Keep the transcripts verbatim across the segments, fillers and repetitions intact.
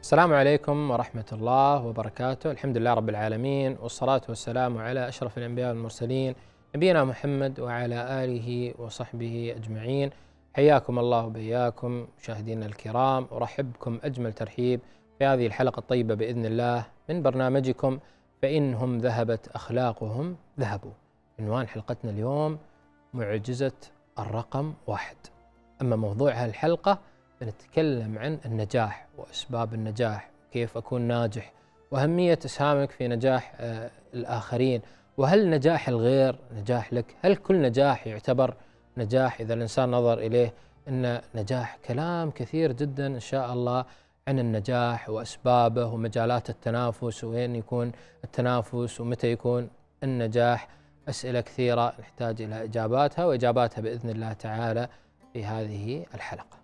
السلام عليكم ورحمة الله وبركاته. الحمد لله رب العالمين، والصلاة والسلام على أشرف الأنبياء والمرسلين نبينا محمد وعلى آله وصحبه أجمعين. حياكم الله وبياكم مشاهدينا الكرام، أرحب بكم أجمل ترحيب في هذه الحلقة الطيبة بإذن الله من برنامجكم فإنهم ذهبت أخلاقهم ذهبوا. عنوان حلقتنا اليوم معجزة الرقم واحد. أما موضوع هالحلقة نتكلم عن النجاح وأسباب النجاح، كيف أكون ناجح، وأهمية إسهامك في نجاح آه الآخرين، وهل نجاح الغير نجاح لك؟ هل كل نجاح يعتبر نجاح إذا الإنسان نظر إليه أن نجاح؟ كلام كثير جدا إن شاء الله عن النجاح وأسبابه ومجالات التنافس، وين يكون التنافس ومتى يكون النجاح. أسئلة كثيرة نحتاج إلى إجاباتها وإجاباتها بإذن الله تعالى في هذه الحلقة.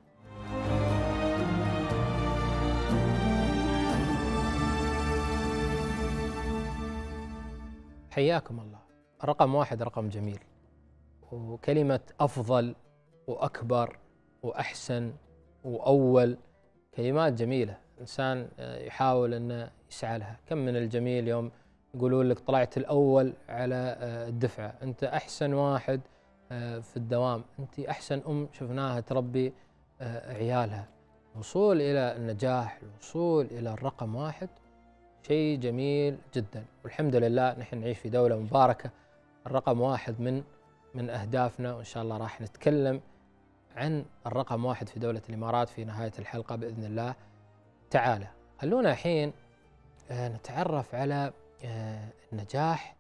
حياكم الله. رقم واحد رقم جميل، وكلمة أفضل وأكبر وأحسن وأول كلمات جميلة، إنسان يحاول أنه يسعى لها. كم من الجميل يوم يقولون لك طلعت الأول على الدفعة، أنت أحسن واحد في الدوام، أنت أحسن أم شفناها تربي عيالها. الوصول إلى النجاح، الوصول إلى الرقم واحد شيء جميل جدا، والحمد لله نحن نعيش في دولة مباركة. الرقم واحد من من أهدافنا، وإن شاء الله راح نتكلم عن الرقم واحد في دولة الإمارات في نهاية الحلقة بإذن الله تعالى. خلونا الحين نتعرف على النجاح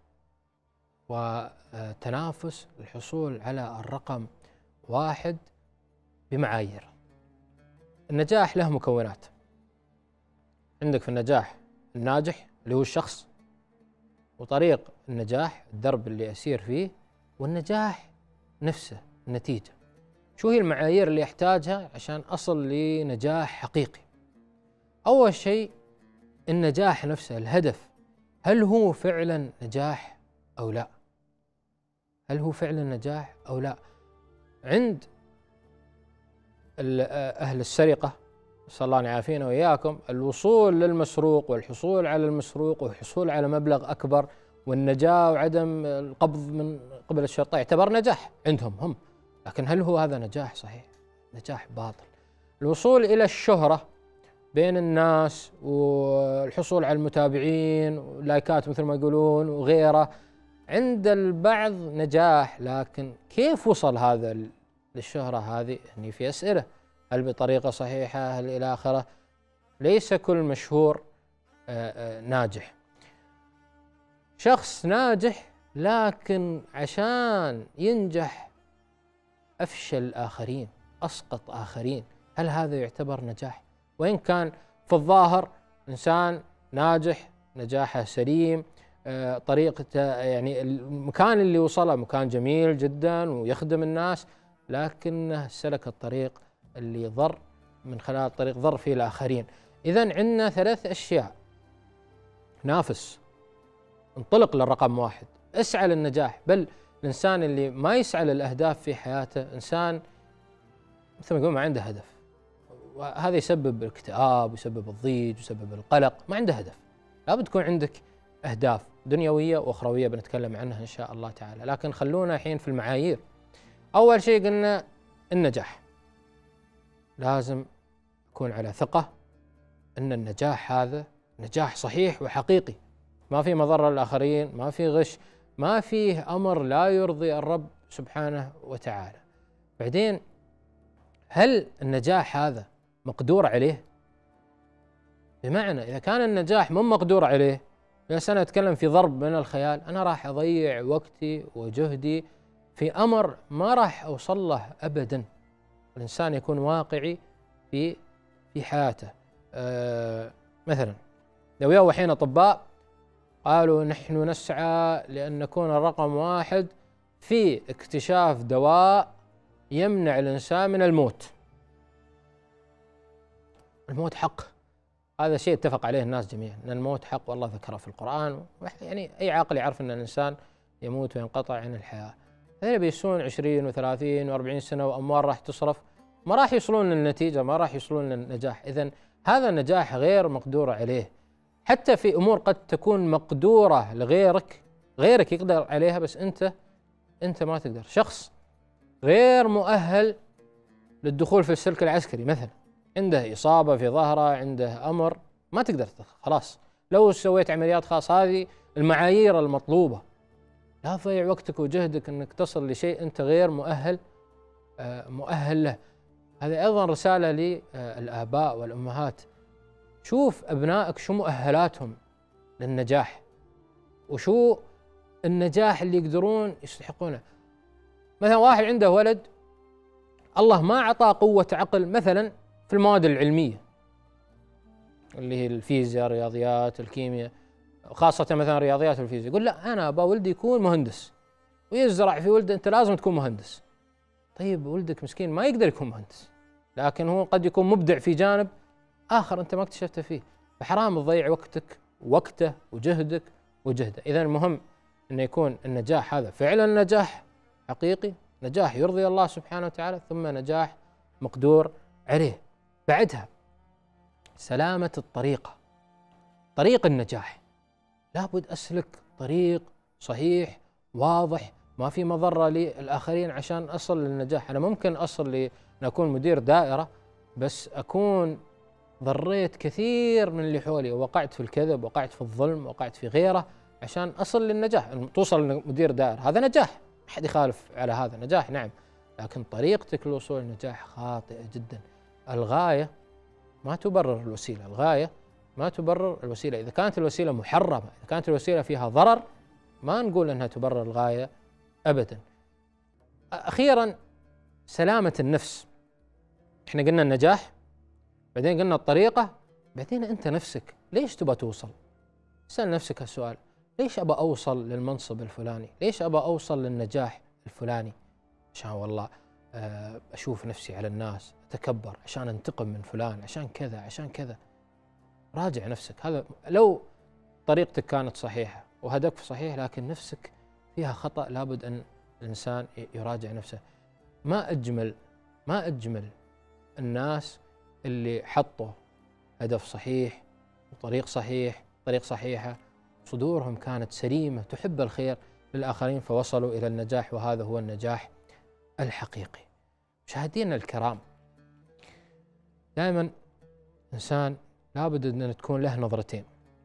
وتنافس الحصول على الرقم واحد بمعايير. النجاح له مكونات. عندك في النجاح الناجح اللي هو الشخص، وطريق النجاح الدرب اللي أسير فيه، والنجاح نفسه النتيجة. شو هي المعايير اللي أحتاجها عشان أصل لنجاح حقيقي؟ أول شيء النجاح نفسه، الهدف، هل هو فعلا نجاح أو لا؟ هل هو فعلا نجاح أو لا؟ عند أهل السرقة نسأل الله أن يعافينا وإياكم، الوصول للمسروق والحصول على المسروق والحصول على مبلغ أكبر والنجاة وعدم القبض من قبل الشرطة يعتبر نجاح عندهم هم، لكن هل هو هذا نجاح صحيح؟ نجاح باطل. الوصول إلى الشهرة بين الناس والحصول على المتابعين واللايكات مثل ما يقولون وغيره، عند البعض نجاح، لكن كيف وصل هذا للشهرة هذه؟ هني في أسئلة. هل بطريقة صحيحة؟ هل إلى آخره؟ ليس كل مشهور آآ آآ ناجح. شخص ناجح لكن عشان ينجح أفشل الآخرين، أسقط آخرين، هل هذا يعتبر نجاح؟ وإن كان في الظاهر إنسان ناجح، نجاحه سليم، طريقته يعني المكان اللي وصله مكان جميل جدا ويخدم الناس، لكنه سلك الطريق اللي ضر من خلال الطريق ضر فيه الآخرين. إذن عندنا ثلاث أشياء. نافس، انطلق للرقم واحد، اسعى للنجاح. بل الإنسان اللي ما يسعى للأهداف في حياته إنسان مثل ما يقول ما عنده هدف، وهذا يسبب الاكتئاب ويسبب الضيق ويسبب القلق. ما عنده هدف. لابد تكون عندك أهداف دنيوية وأخروية بنتكلم عنها إن شاء الله تعالى، لكن خلونا الحين في المعايير. أول شيء قلنا النجاح، لازم يكون على ثقة أن النجاح هذا نجاح صحيح وحقيقي، ما في مضرة للآخرين، ما في غش، ما فيه أمر لا يرضي الرب سبحانه وتعالى. بعدين هل النجاح هذا مقدور عليه؟ بمعنى إذا كان النجاح مو مقدور عليه، بس أنا أتكلم في ضرب من الخيال، أنا راح أضيع وقتي وجهدي في أمر ما راح أوصل له أبدا. الإنسان يكون واقعي في في حياته. أه مثلا لو يو حين أطباء قالوا نحن نسعى لأن نكون الرقم واحد في اكتشاف دواء يمنع الإنسان من الموت. الموت حق، هذا شيء اتفق عليه الناس جميعا، أن الموت حق، والله ذكره في القرآن، يعني أي عاقل يعرف أن الإنسان يموت وينقطع عن الحياة. هذول بيسون عشرين وثلاثين وأربعين سنة وأموال راح تصرف، ما راح يوصلون للنتيجة، ما راح يوصلون للنجاح. إذن هذا نجاح غير مقدور عليه. حتى في أمور قد تكون مقدورة لغيرك، غيرك يقدر عليها بس أنت أنت ما تقدر. شخص غير مؤهل للدخول في السلك العسكري مثلا، عنده إصابة في ظهره، عنده أمر ما تقدر تدخل، خلاص لو سويت عمليات خاصة. هذه المعايير المطلوبة. لا تضيع وقتك وجهدك أنك تصل لشيء أنت غير مؤهل مؤهل له. هذه أيضا رسالة للآباء والأمهات. شوف أبنائك شو مؤهلاتهم للنجاح، وشو النجاح اللي يقدرون يستحقونه. مثلا واحد عنده ولد الله ما أعطاه قوة عقل مثلا في المواد العلمية اللي هي الفيزياء، الرياضيات، الكيمياء، خاصة مثلا الرياضيات والفيزياء، يقول لا أنا أبا ولدي يكون مهندس، ويزرع في ولده أنت لازم تكون مهندس. طيب ولدك مسكين ما يقدر يكون مهندس، لكن هو قد يكون مبدع في جانب آخر أنت ما اكتشفته فيه، فحرام تضيع وقتك وقته وجهدك وجهده. إذا المهم أن يكون النجاح هذا فعلا نجاح حقيقي، نجاح يرضي الله سبحانه وتعالى، ثم نجاح مقدور عليه. بعدها سلامة الطريقة، طريق النجاح لابد أسلك طريق صحيح واضح ما في مضرة للآخرين عشان أصل للنجاح. أنا ممكن أصل لأن أكون مدير دائرة بس أكون ضريت كثير من اللي حولي، ووقعت في الكذب، وقعت في الظلم، وقعت في غيره عشان أصل للنجاح. توصل لمدير دائرة هذا نجاح، ما حد يخالف على هذا، نجاح نعم، لكن طريقتك للوصول للنجاح خاطئة جدا. الغاية ما تبرر الوسيلة، الغاية ما تبرر الوسيلة. إذا كانت الوسيلة محرمة، إذا كانت الوسيلة فيها ضرر، ما نقول أنها تبرر الغاية أبدا. أخيرا سلامة النفس. إحنا قلنا النجاح، بعدين قلنا الطريقة، بعدين أنت نفسك ليش تبى توصل؟ اسأل نفسك هالسؤال، ليش أبى أوصل للمنصب الفلاني؟ ليش أبى أوصل للنجاح الفلاني؟ عشان والله أشوف نفسي على الناس، أتكبر، عشان أنتقم من فلان، عشان كذا عشان كذا. راجع نفسك. هذا لو طريقتك كانت صحيحة وهدفك صحيح لكن نفسك فيها خطأ، لابد أن الإنسان يراجع نفسه. ما أجمل ما أجمل الناس اللي حطوا هدف صحيح وطريق صحيح، طريق صحيحة، صدورهم كانت سليمة تحب الخير للآخرين فوصلوا إلى النجاح، وهذا هو النجاح الحقيقي. مشاهدينا الكرام، دائما إنسان لابد أن تكون له نظرتين،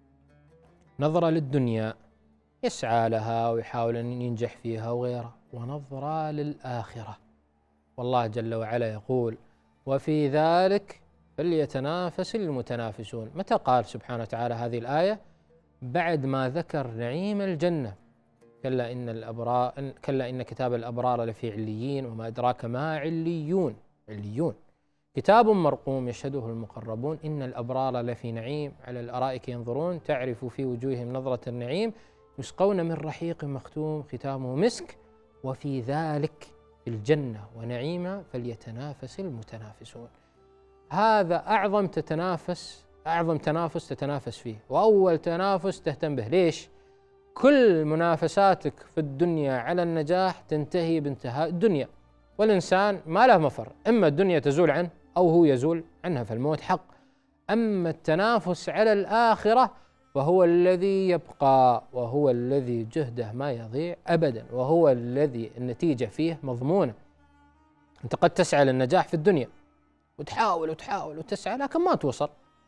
نظرة للدنيا يسعى لها ويحاول أن ينجح فيها وغيرها، ونظرة للآخرة. والله جل وعلا يقول وفي ذلك فليتنافس المتنافسون. متى قال سبحانه وتعالى هذه الآية؟ بعد ما ذكر نعيم الجنة. كلا إن الأبرار كلا إن كتاب الأبرار لفي عليين وما أدراك ما عليون. عليون كتاب مرقوم يشهده المقربون، إن الأبرار لفي نعيم على الأرائك ينظرون تعرف في وجوههم نظرة النعيم يسقون من رحيق مختوم ختامه مسك وفي ذلك الجنة ونعيمة فليتنافس المتنافسون. هذا أعظم تتنافس أعظم تنافس تتنافس فيه، وأول تنافس تهتم به. ليش؟ كل منافساتك في الدنيا على النجاح تنتهي بانتهاء الدنيا، والإنسان ما له مفر، إما الدنيا تزول عنه أو هو يزول عنها، فالموت حق. أما التنافس على الآخرة فهو الذي يبقى، وهو الذي جهده ما يضيع أبدا، وهو الذي النتيجة فيه مضمونة. أنت قد تسعى للنجاح في الدنيا وتحاول وتحاول وتسعى لكن ما توصل،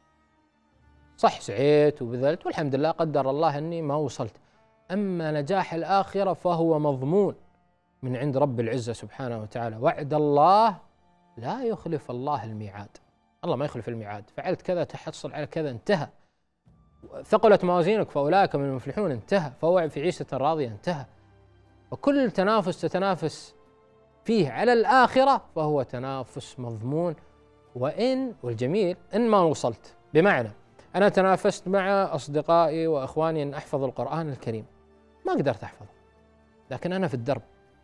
صح سعيت وبذلت والحمد لله قدر الله أني ما وصلت. أما نجاح الآخرة فهو مضمون من عند رب العزة سبحانه وتعالى. وعد الله لا يخلف الله الميعاد، الله ما يخلف الميعاد. فعلت كذا تحصل على كذا، انتهى. ثقلت موازينك فأولئك من المفلحون، انتهى. فهو في عيشة راضية، انتهى. وكل تنافس تتنافس فيه على الآخرة فهو تنافس مضمون. وإن والجميل إن ما وصلت، بمعنى أنا تنافست مع أصدقائي وأخواني أن أحفظ القرآن الكريم، ما قدرت أحفظه، لكن أنا في الدرب،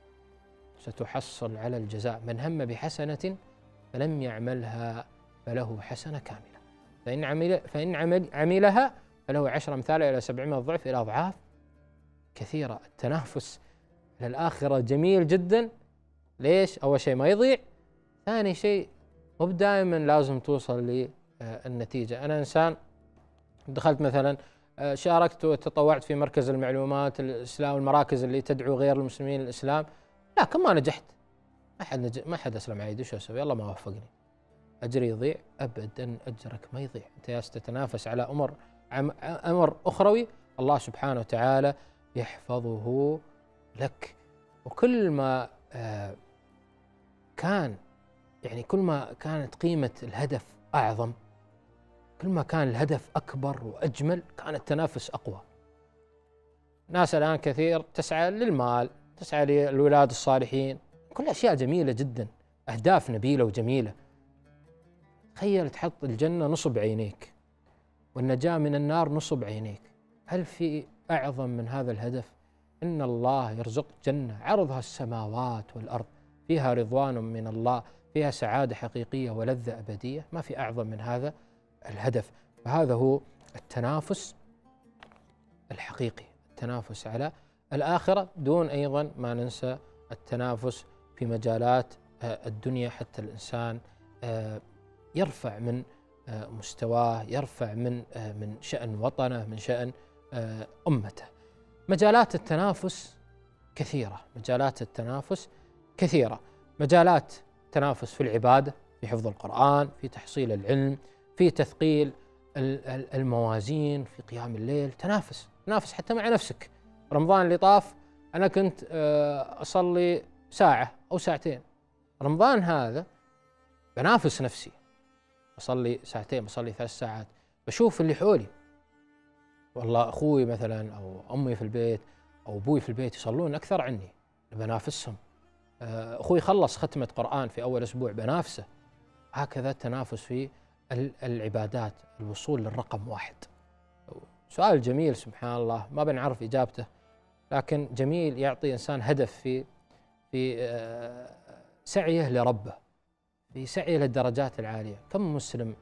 ستحصل على الجزاء. من هم بحسنة فلم يعملها فله حسنة كاملة، فإن عمل فإن عمل عملها فله عشر أمثالها إلى سبعمائة ضعف إلى أضعاف كثيرة. التنافس للآخرة جميل جدا. ليش؟ أول شيء ما يضيع، ثاني شيء مو دائما لازم توصل النتيجة. أنا إنسان دخلت مثلا شاركت وتطوعت في مركز المعلومات الإسلام والمراكز اللي تدعو غير المسلمين الإسلام، لكن ما نجحت. ما حد نج... ما حد أسلم علي، وش أسوي؟ الله ما وفقني. أجري يضيع؟ أبدا، أجرك ما يضيع. أنت يا تتنافس على أمر أمر أخروي، الله سبحانه وتعالى يحفظه لك. وكل ما آه كان يعني كل ما كانت قيمة الهدف أعظم، كل ما كان الهدف أكبر وأجمل، كان التنافس أقوى. ناس الآن كثير تسعى للمال، تسعى للولاد الصالحين، كل أشياء جميلة جدا، أهداف نبيلة وجميلة. تخيل تحط الجنة نصب عينيك والنجاة من النار نصب عينيك، هل في أعظم من هذا الهدف؟ إن الله يرزق جنة عرضها السماوات والأرض، فيها رضوان من الله، فيها سعادة حقيقية ولذة أبدية، ما في أعظم من هذا الهدف. فهذا هو التنافس الحقيقي، التنافس على الآخرة، دون أيضا ما ننسى التنافس في مجالات الدنيا، حتى الإنسان يرفع من مستواه، يرفع من من شأن وطنه، من شأن أمته. مجالات التنافس كثيرة، مجالات التنافس كثيرة، مجالات تنافس في العبادة، في حفظ القرآن، في تحصيل العلم، في تثقيل الموازين، في قيام الليل. تنافس، تنافس حتى مع نفسك. رمضان اللي طاف أنا كنت أصلي ساعة أو ساعتين، رمضان هذا بنافس نفسي، أصلي ساعتين، بصلي ثلاث ساعات، بشوف اللي حولي، والله أخوي مثلا أو أمي في البيت أو أبوي في البيت يصلون أكثر عني، بنافسهم. أخوي خلص ختمة قرآن في أول أسبوع، بنافسه. هكذا التنافس في العبادات، الوصول للرقم واحد. سؤال جميل سبحان الله، ما بنعرف إجابته، لكن جميل، يعطي إنسان هدف في في سعيه لربه، في سعيه للدرجات العالية. كم مسلم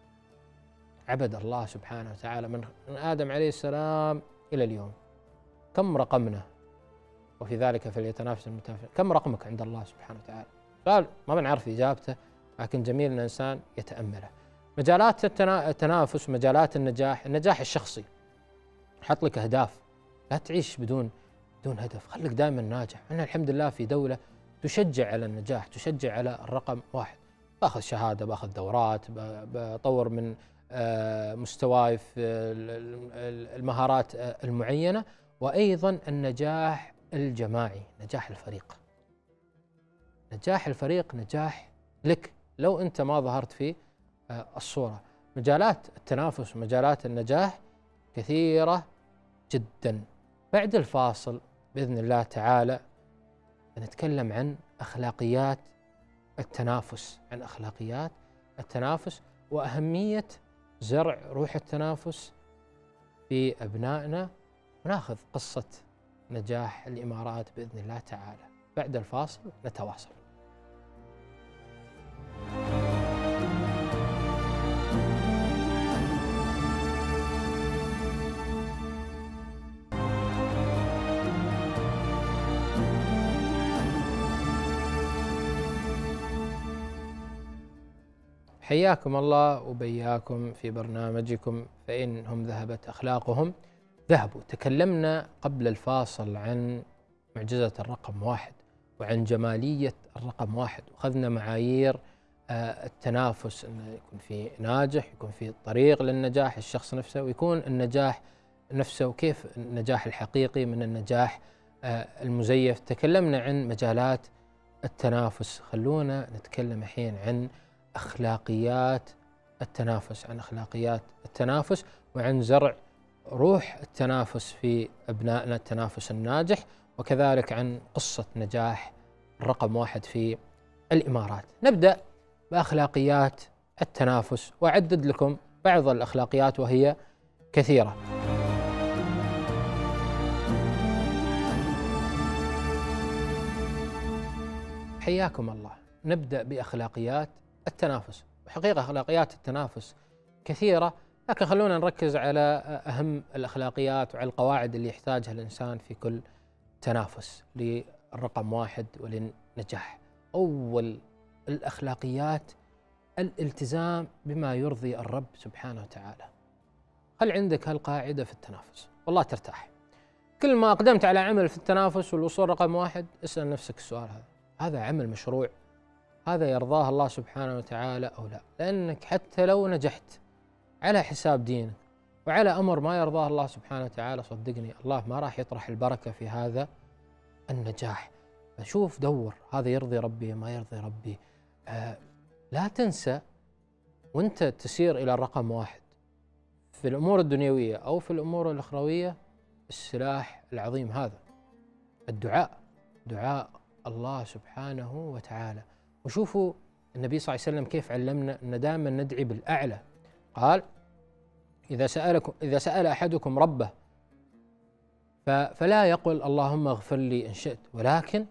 عبد الله سبحانه وتعالى من آدم عليه السلام إلى اليوم؟ كم رقمنا؟ وفي ذلك فليتنافس المتنافسون. كم رقمك عند الله سبحانه وتعالى؟ سؤال ما بنعرف إجابته، لكن جميل أن الإنسان يتأمله. مجالات التنافس، مجالات النجاح، النجاح الشخصي. حط لك أهداف، لا تعيش بدون بدون هدف، خليك دائما ناجح. أنا الحمد لله في دولة تشجع على النجاح، تشجع على الرقم واحد. باخذ شهادة، باخذ دورات، بطور من مستواي في المهارات المعينة. وأيضا النجاح الجماعي، نجاح الفريق. نجاح الفريق نجاح لك لو أنت ما ظهرت في الصورة. مجالات التنافس ومجالات النجاح كثيرة جدا. بعد الفاصل بإذن الله تعالى نتكلم عن أخلاقيات التنافس، عن أخلاقيات التنافس وأهمية زرع روح التنافس في أبنائنا، وناخذ قصة نجاح الإمارات بإذن الله تعالى. بعد الفاصل نتواصل. حياكم الله وبياكم في برنامجكم فإنهم ذهبت أخلاقهم ذهبوا. تكلمنا قبل الفاصل عن معجزة الرقم واحد وعن جمالية الرقم واحد، وأخذنا معايير التنافس، أنه يكون في ناجح، يكون في طريق للنجاح الشخص نفسه، ويكون النجاح نفسه، وكيف النجاح الحقيقي من النجاح المزيف. تكلمنا عن مجالات التنافس، خلونا نتكلم الحين عن أخلاقيات التنافس، عن أخلاقيات التنافس وعن زرع روح التنافس في أبنائنا، التنافس الناجح، وكذلك عن قصة نجاح الرقم واحد في الإمارات. نبدأ بأخلاقيات التنافس، وأعدد لكم بعض الأخلاقيات وهي كثيرة. حياكم الله. نبدأ بأخلاقيات التنافس. وحقيقة أخلاقيات التنافس كثيرة، لكن خلونا نركز على أهم الأخلاقيات وعلى القواعد اللي يحتاجها الإنسان في كل تنافس للرقم واحد وللنجاح. أول الأخلاقيات الالتزام بما يرضي الرب سبحانه وتعالى. هل عندك هالقاعدة في التنافس؟ والله ترتاح. كل ما أقدمت على عمل في التنافس والوصول رقم واحد، اسأل نفسك السؤال هذا: هذا عمل مشروع؟ هذا يرضاه الله سبحانه وتعالى أو لا؟ لأنك حتى لو نجحت على حساب دينك وعلى أمر ما يرضاه الله سبحانه وتعالى، صدقني الله ما راح يطرح البركة في هذا النجاح. فشوف، دور هذا يرضي ربي ما يرضي ربي. آه لا تنسى وانت تسير إلى الرقم واحد في الأمور الدنيوية أو في الأمور الأخروية، السلاح العظيم هذا الدعاء، دعاء الله سبحانه وتعالى. وشوفوا النبي صلى الله عليه وسلم كيف علمنا أن دائما ندعي بالأعلى. قال: إذا سألكم إذا سأل أحدكم ربه فلا يقل اللهم اغفر لي إن شئت، ولكن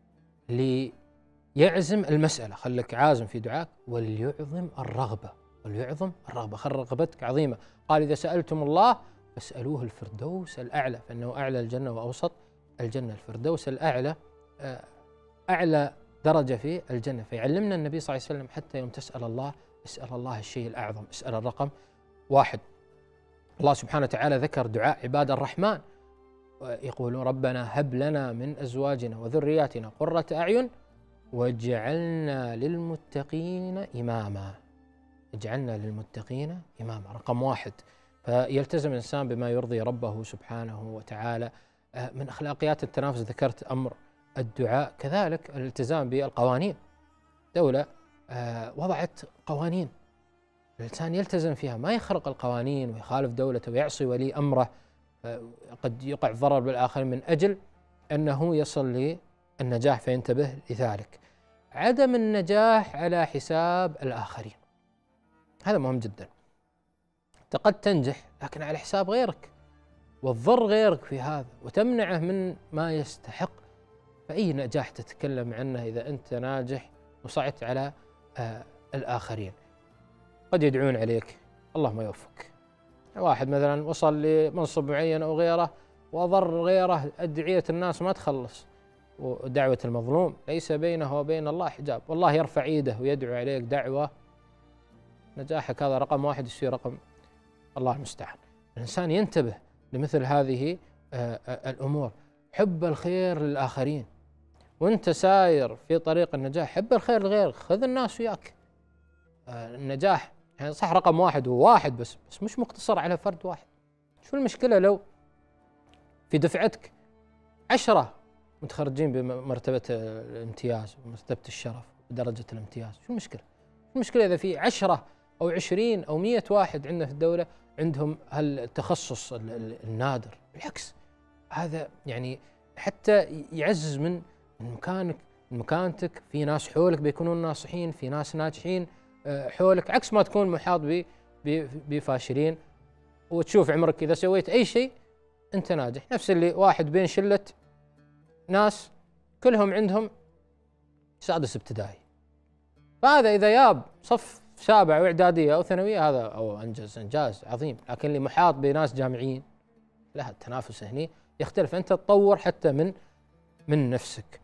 ليعزم المسألة، خلك عازم في دعاك، وليعظم الرغبة، وليعظم الرغبة، خل رغبتك عظيمة. قال: إذا سألتم الله فاسألوه الفردوس الأعلى، فإنه أعلى الجنة وأوسط الجنة. الفردوس الأعلى أعلى درجة في الجنة. فيعلمنا النبي صلى الله عليه وسلم حتى يوم تسأل الله، اسأل الله الشيء الأعظم، اسأل الرقم واحد. الله سبحانه وتعالى ذكر دعاء عباد الرحمن، يقولون: ربنا هب لنا من أزواجنا وذرياتنا قرة أعين واجعلنا للمتقين إماما. اجعلنا للمتقين إماما، رقم واحد. فيلتزم الإنسان بما يرضي ربه سبحانه وتعالى. من أخلاقيات التنافس ذكرت أمر الدعاء، كذلك الالتزام بالقوانين. دولة وضعت قوانين، الإنسان يلتزم فيها، ما يخرق القوانين ويخالف دولته ويعصي ولي أمره، قد يقع ضرر بالآخرين من أجل أنه يصل للنجاح، فينتبه لذلك. عدم النجاح على حساب الآخرين هذا مهم جدا. أنت قد تنجح لكن على حساب غيرك، وتضر غيرك في هذا وتمنعه من ما يستحق. فأي نجاح تتكلم عنه إذا أنت ناجح وصعدت على آه الآخرين؟ قد يدعون عليك، الله ما يوفق. واحد مثلا وصل لمنصب معين أو غيره وأضر غيره، أدعية الناس ما تخلص، ودعوة المظلوم ليس بينه وبين الله حجاب، والله يرفع ايده ويدعو عليك دعوة، نجاحك هذا رقم واحد يصير رقم، الله المستعان. الإنسان ينتبه لمثل هذه الأمور. حب الخير للآخرين، وانت ساير في طريق النجاح حب الخير لغيرك، خذ الناس وياك. النجاح يعني صح رقم واحد وواحد بس بس مش مقتصر على فرد واحد. شو المشكلة لو في دفعتك عشرة متخرجين بمرتبة الامتياز ومرتبة الشرف ودرجة الامتياز؟ شو المشكلة؟ شو المشكلة إذا في عشرة أو عشرين أو مية واحد عندنا في الدولة عندهم هالتخصص النادر؟ بالعكس، هذا يعني حتى يعزز من مكانك، من مكانتك. في ناس حولك بيكونون ناصحين، في ناس ناجحين حولك، عكس ما تكون محاط بفاشلين وتشوف عمرك إذا سويت أي شيء أنت ناجح. نفس اللي واحد بين شلة ناس كلهم عندهم سادس ابتدائي، فهذا إذا ياب صف سابع وإعدادية أو ثانوية هذا أو أنجز إنجاز عظيم، لكن اللي محاط بناس جامعيين لا، التنافس هني يختلف. أنت تطور حتى من من نفسك.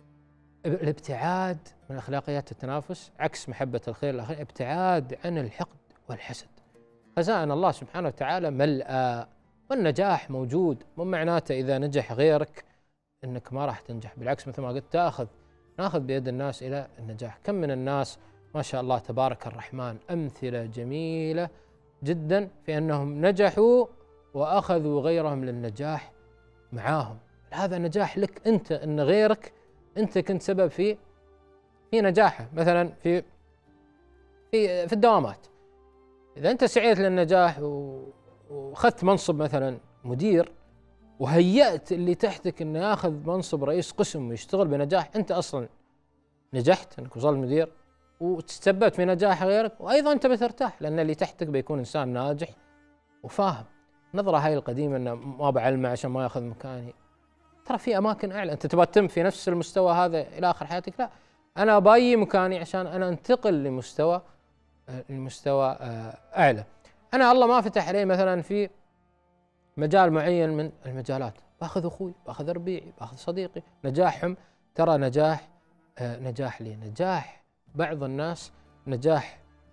الابتعاد من أخلاقيات التنافس عكس محبة الخير للآخرين، ابتعاد عن الحقد والحسد. خزائن الله سبحانه وتعالى ملأى، والنجاح موجود. مو معناته إذا نجح غيرك أنك ما راح تنجح، بالعكس مثل ما قلت تأخذ ناخذ بيد الناس إلى النجاح. كم من الناس ما شاء الله تبارك الرحمن أمثلة جميلة جدا في أنهم نجحوا وأخذوا غيرهم للنجاح معاهم. هذا نجاح لك أنت، أن غيرك أنت كنت سبب في في نجاحه. مثلا في في في الدوامات، إذا أنت سعيت للنجاح وأخذت منصب مثلا مدير وهيأت اللي تحتك أنه ياخذ منصب رئيس قسم ويشتغل بنجاح، أنت أصلا نجحت أنك وصلت مدير وتسببت في نجاح غيرك، وأيضا أنت بترتاح لأن اللي تحتك بيكون إنسان ناجح وفاهم. نظرة هاي القديمة أنه ما بعلمه عشان ما ياخذ مكاني، ترى في أماكن أعلى. أنت تبغى تتم في نفس المستوى هذا إلى آخر حياتك؟ لا، أنا بايي مكاني عشان أنا أنتقل لمستوى لمستوى أعلى. أنا الله ما فتح علي مثلا في مجال معين من المجالات، باخذ أخوي، باخذ ربيعي، باخذ صديقي، نجاحهم ترى نجاح نجاح لي. نجاح بعض الناس نجاح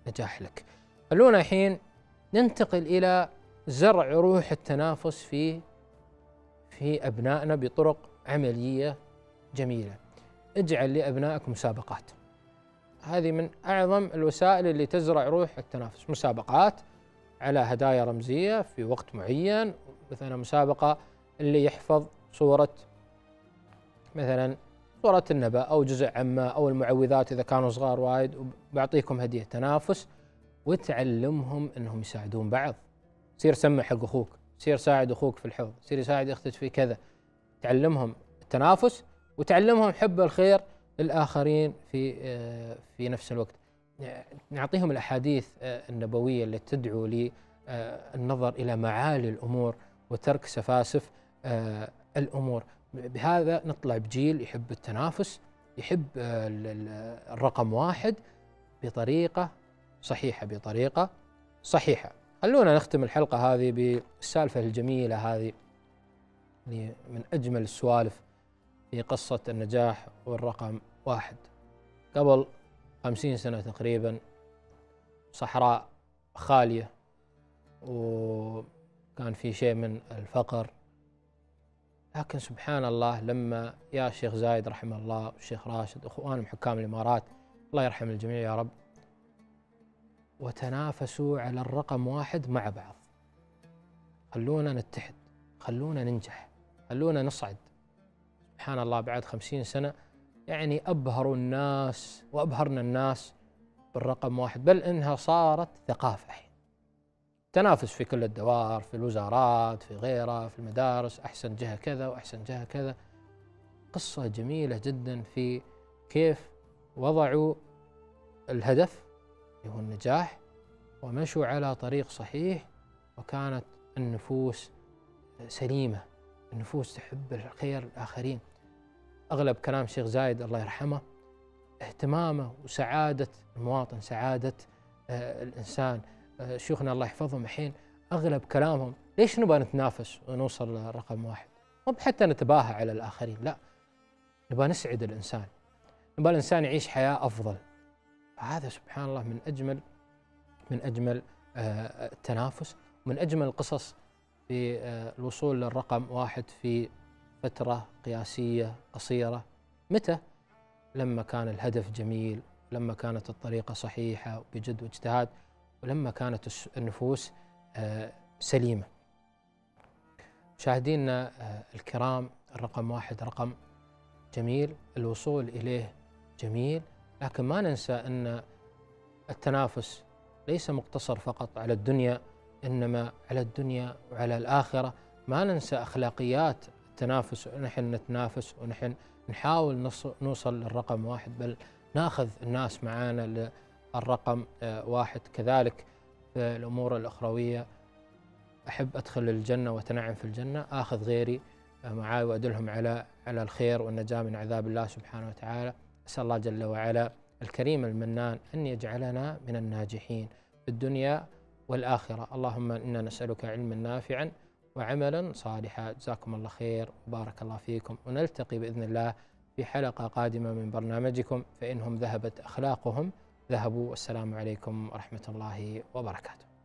نجاح لك. خلونا الحين ننتقل إلى زرع روح التنافس في في أبنائنا بطرق عملية جميلة. اجعل لأبنائك مسابقات. هذه من أعظم الوسائل اللي تزرع روح التنافس. مسابقات على هدايا رمزية في وقت معين، مثلا مسابقة اللي يحفظ صورة مثلا صورة النبأ أو جزء عامة أو المعوذات إذا كانوا صغار وايد، وبعطيكم هدية. تنافس وتعلمهم أنهم يساعدون بعض. سير سمع حق أخوك، سير ساعد أخوك في الحفظ، سير يساعد أختك في كذا. تعلمهم التنافس وتعلمهم حب الخير للآخرين في في نفس الوقت. نعطيهم الأحاديث النبوية التي تدعو للنظر إلى معالي الأمور وترك سفاسف الأمور. بهذا نطلع بجيل يحب التنافس، يحب الرقم واحد بطريقة صحيحة بطريقة صحيحة. خلونا نختم الحلقة هذه بالسالفة الجميلة هذه من أجمل السوالف في قصة النجاح والرقم واحد. قبل خمسين سنة تقريبا، صحراء خالية وكان في شيء من الفقر، لكن سبحان الله لما يا الشيخ زايد رحمه الله والشيخ راشد أخوانهم حكام الإمارات الله يرحم الجميع يا رب، وتنافسوا على الرقم واحد مع بعض. خلونا نتحد، خلونا ننجح، خلونا نصعد. سبحان الله بعد خمسين سنة يعني أبهروا الناس وأبهرنا الناس بالرقم واحد، بل إنها صارت ثقافة الحين. تنافس في كل الدوائر، في الوزارات، في غيرها، في المدارس، أحسن جهة كذا وأحسن جهة كذا. قصة جميلة جدا في كيف وضعوا الهدف اللي هو النجاح ومشوا على طريق صحيح، وكانت النفوس سليمة، النفوس تحب الخير للآخرين. أغلب كلام الشيخ زايد الله يرحمه اهتمامه وسعادة المواطن، سعادة آه الإنسان. آه شيوخنا الله يحفظهم الحين أغلب كلامهم ليش نبغى نتنافس ونوصل لرقم واحد؟ مو حتى نتباهى على الآخرين، لا، نبغى نسعد الإنسان، نبغى الإنسان يعيش حياة أفضل. هذا سبحان الله من أجمل من أجمل آه التنافس، من أجمل القصص في آه الوصول للرقم واحد في فترة قياسية قصيرة. متى؟ لما كان الهدف جميل، لما كانت الطريقة صحيحة بجد واجتهاد، ولما كانت النفوس آه سليمة. مشاهدينا آه الكرام، الرقم واحد رقم جميل، الوصول إليه جميل، لكن ما ننسى أن التنافس ليس مقتصر فقط على الدنيا، إنما على الدنيا وعلى الآخرة. ما ننسى أخلاقيات التنافس، ونحن نتنافس ونحن نحاول نوصل للرقم واحد، بل ناخذ الناس معانا للرقم واحد. كذلك في الأمور الأخروية، أحب أدخل الجنة وأتنعم في الجنة، آخذ غيري معاي وأدلهم على على الخير والنجاة من عذاب الله سبحانه وتعالى. أسأل الله جل وعلا الكريم المنان أن يجعلنا من الناجحين في الدنيا والآخرة. اللهم إنا نسألك علما نافعا وعملا صالحا. جزاكم الله خير وبارك الله فيكم، ونلتقي بإذن الله في حلقة قادمة من برنامجكم فإنهم ذهبت أخلاقهم ذهبوا. والسلام عليكم ورحمة الله وبركاته.